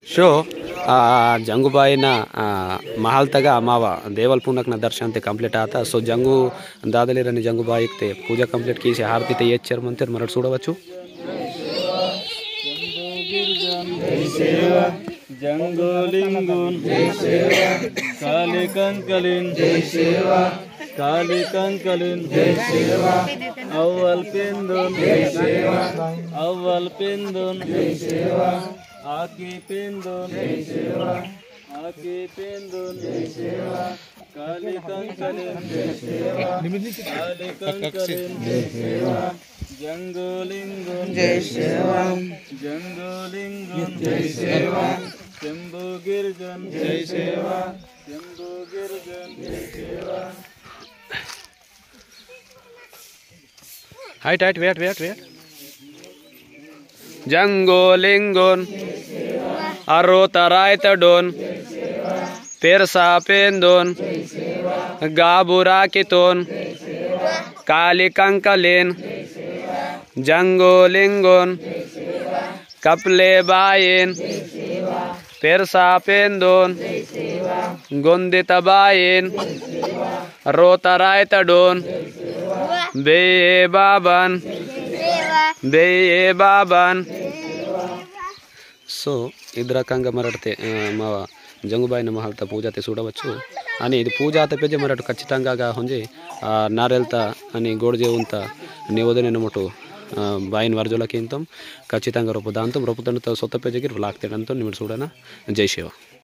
show जंगूबाई ना महल तक अमावा देवल पुनक ना दर्शन ते कंप्लीट आता सो जंगू दादली रनी जंगूबाई ते पूजा कंप्लीट की से हारती ते येच्चर मंतर मरड చూడవచ్చు जंगोलिंगुन जय सेवा कालिकंकलिन जय सेवा कालिकंकलिन जय सेवा अव्वल पिंदुन जय सेवा अव्वल पिंदुन जय सेवा आकी पिंदुन जय सेवा आकी पिंदुन जय सेवा कालिकंकलिन जय सेवा कालिकंकलिन जय सेवा जंगोलिंगुन जय सेवा जंगोलिंगुन जय सेवा शंभु गिरजन जय सेवा शंभु गिरजन जय सेवा हाइट हाइट वेट जंगोलिंगुन अरोतरायत डोन पेरसा पेंदोन गाबुरा कितोन कालिकंकलिन जंगोलिंगुन कपले बायन पेरसा पेंदोन गुंदित बायन रोतरायत डोन बेये बाबन सो इधर रకంగా మరడితే మా జంగుబాయి మహల్త పూజాతే చూడవచ్చు అని ఇది పూజాతే పెజ మరటు ఖచ్చితంగా ಹೊಂಜಿ ನಾರೆಲ್ತ అని ಗೋಡ್ಜೆ ಉಂತ ನಿವದನೆ ನಮಟು ಬಾಯಿನ ವರ್ಜೋಲಕ್ಕೆ ಇಂತಂ ಖచ్చితంగా ರೂಪದಾಂತಂ ರೂಪದಂತ ಸೊತ್ತ ಪೇಜಗಿರ್ ವ್ಲಾಗ್ತೇನಂತ ನಿಮಗೆ చూడನ ಜೈ ಶಿವ